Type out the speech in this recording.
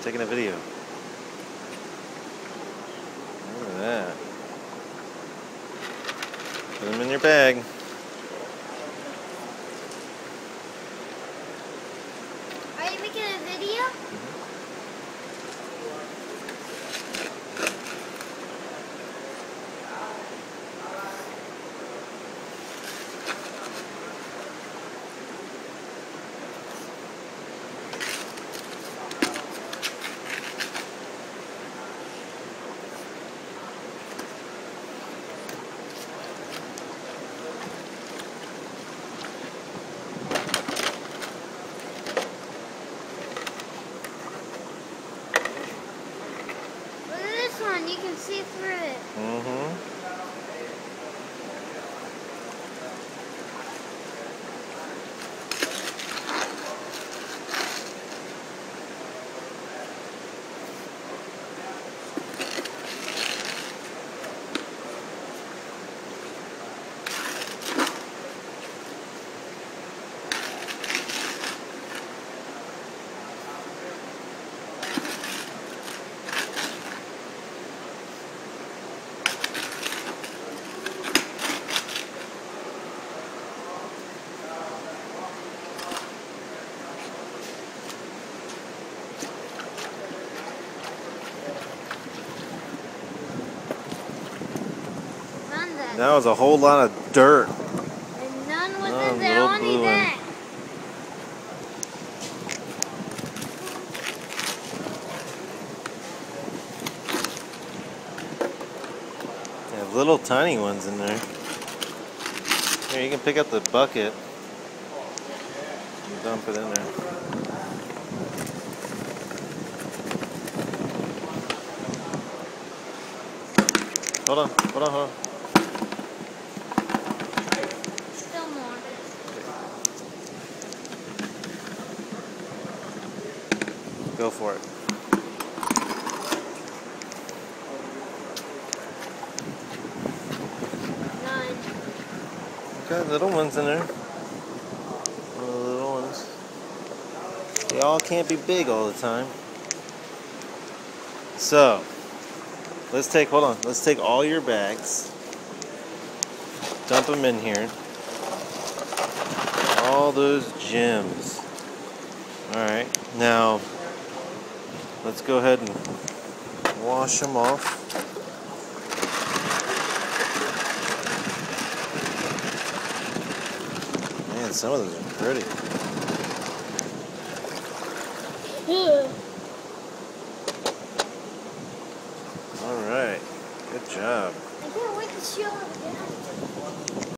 taking a video. Look at that. Put them in your bag. Are you making a video? You can see through it. That was a whole lot of dirt. And none was in there, only that. They have little tiny ones in there. Here, you can pick up the bucket and dump it in there. Hold on, hold on, hold on. Still more. Go for it. None. Got little ones in there. Little ones. They all can't be big all the time. So, let's take all your bags. Dump them in here. All those gems. Alright, now let's go ahead and wash them off. Man, some of those are pretty. Alright, good job. I can't wait to show it again.